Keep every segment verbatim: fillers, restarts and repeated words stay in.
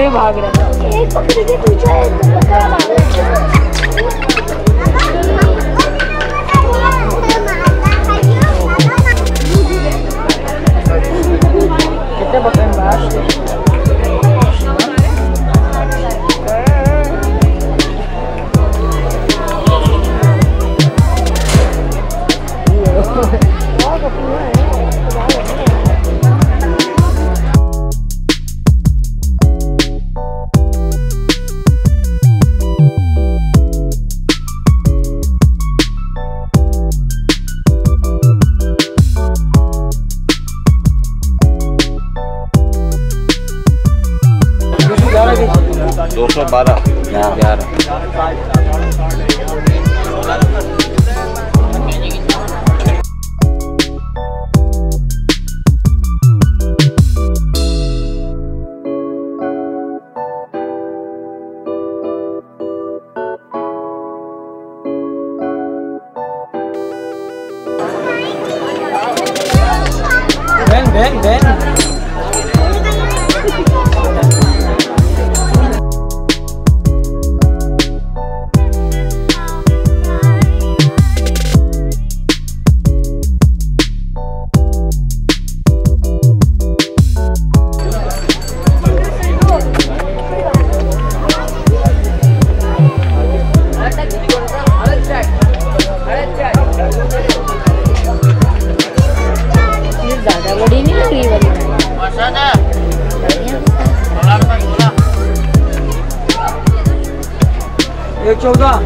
बकरे भाग रहे हैं। एक बकरी के पीछे बकरा भाग रहा है। कितने बकरे हैं? दो सौ बारह ग्यारह Ben ben ben बड़ी नहीं लग रही वाली एक चौदह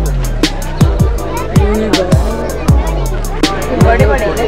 बड़े बड़े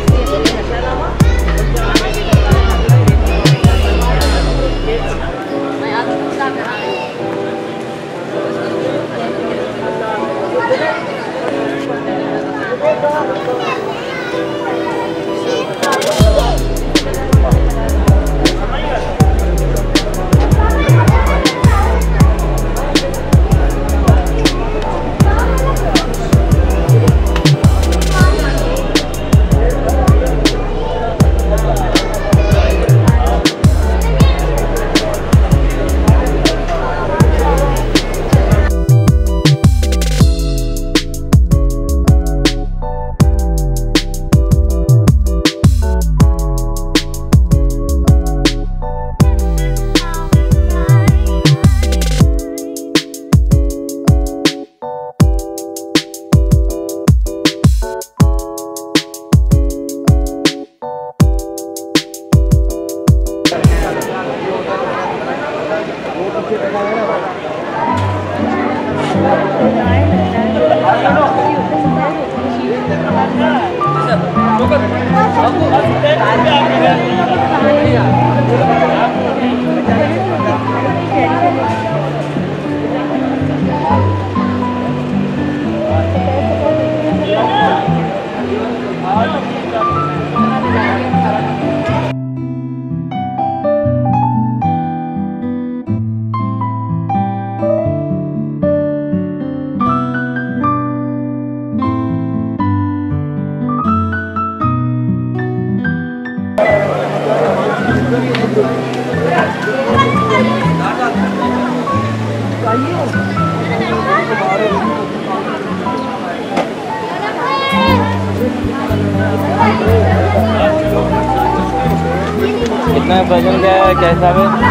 कितना वजन क्या है, कैसा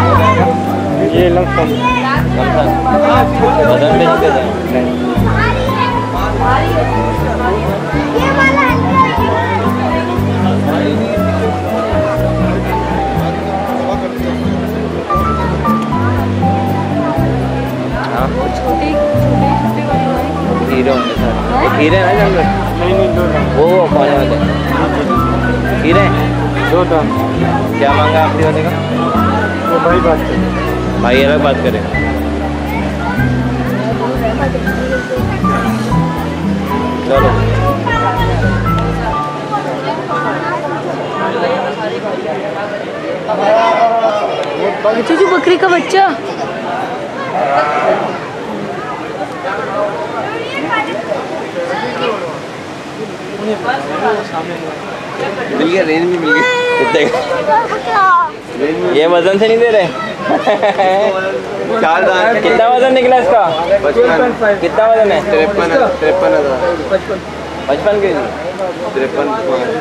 है ये लमसम वजन बेचते हैं। खीरे होंगे सर, खीरे ना जंगल वो पाने वाले खीरे दो टन। क्या मांगा आपके वाले का? तो भाई बात करें, भाई अलग बात करें। चलो चूचू बकरी का बच्चा मिल गया, रेंज भी मिल गई। कितने? ये वजन से नहीं दे रहे। चार दांत। कितना वजन निकला इसका? पचपन। कितना वजन है? तिरपन तिरपन हजार पचपन के जी। तिरपन।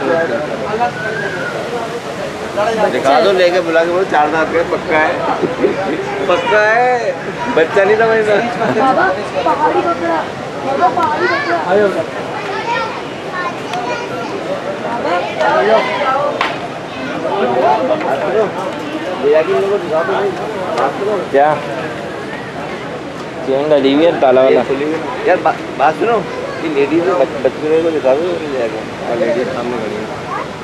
दिखा दो, लेके बुला के बोलो चार दांत का पक्का है, पक्का है, बच्चा नहीं समझता। बाबा पहाड़ी बकरा, बाबा पहाड़ी बकरा। क्या चेन डाली हुई है ताला वाला? यार बा, बात सुनो, ये लेडीज बच्चे को दिखा दो, लेडीज सामने खड़ी है।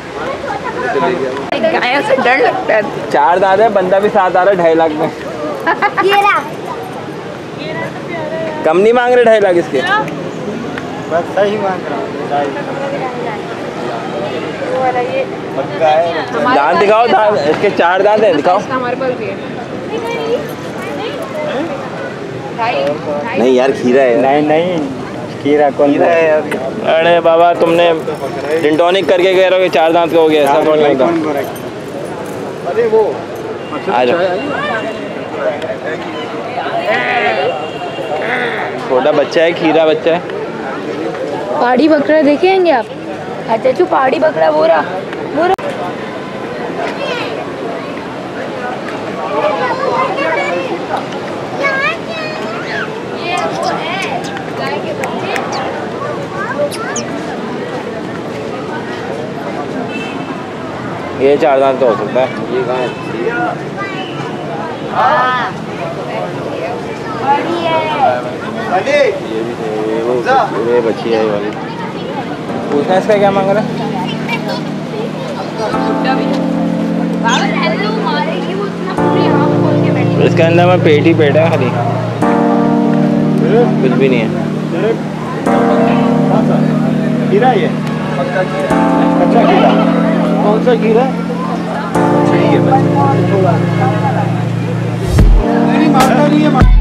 गायों से डर लगता है। चार दांत है, बंदा भी साथ आ रहा है ढाई लाख में। ये रहा। कम नहीं मांग रहे ढाई लाख इसके? बस सही मांग रहा पक्का है। दांत दिखाओ, दांत इसके चार दांत है, दिखाओ। हमारे पास भी है। नहीं यार, खीरा है। नहीं नहीं, खीरा कौन खीरा है यार। अरे बाबा, तुमने डिंटोनिक करके कह रहे हो कि चार दांत का हो गया, ऐसा कौन होता? अरे वो आ जाओ। छोटा बच्चा है, खीरा बच्चा है। पहाड़ी बकरा देखेंगे आप? अच्छा चू पहाड़ी बकरा वो रहा, वो रहा। ये चार दांत का हो सकता है। ये कहाँ है? बड़ी है। ये भी है, ये वो ये बच्ची है ये वाली। पूछना इसका क्या मांग रहा है? इसके अंदर में पेट ही पेट है खाली, कुछ भी नहीं है। खीरा ये पक्का खीरा। अच्छा खीरा कौन सा खीरा? ठीक है बच्चा। नहीं मारता नहीं है।